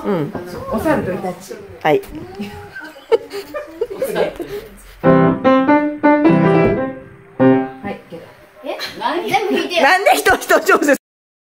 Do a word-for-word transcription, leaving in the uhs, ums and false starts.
うん。 お猿とイタチ。 はい。 はい。え？全部弾いてよ。 なんで人人上手